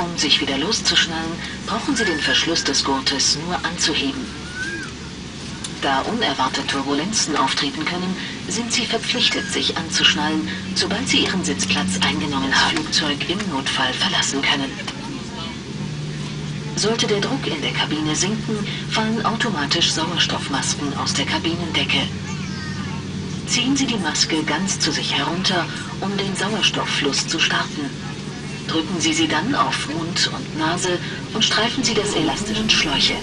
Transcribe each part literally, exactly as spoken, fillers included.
Um sich wieder loszuschnallen, brauchen Sie den Verschluss des Gurtes nur anzuheben. Da unerwartete Turbulenzen auftreten können, sind Sie verpflichtet, sich anzuschnallen, sobald Sie Ihren Sitzplatz eingenommen haben, das Flugzeug im Notfall verlassen können. Sollte der Druck in der Kabine sinken, fallen automatisch Sauerstoffmasken aus der Kabinendecke. Ziehen Sie die Maske ganz zu sich herunter, um den Sauerstofffluss zu starten. Drücken Sie sie dann auf Mund und Nase und streifen Sie das elastischen Schläuche.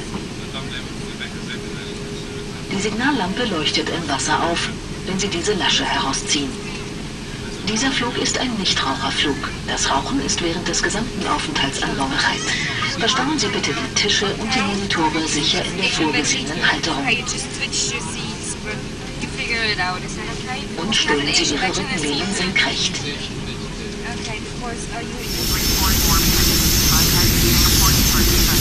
Die Signallampe leuchtet im Wasser auf, wenn Sie diese Lasche herausziehen. Dieser Flug ist ein Nichtraucherflug. Das Rauchen ist während des gesamten Aufenthalts anbaubereit. Verstauen Sie bitte die Tische und die Monitore sicher in der vorgesehenen Halterung. Und stellen Sie Ihre Rückenlehnen senkrecht. Okay, of course, are you...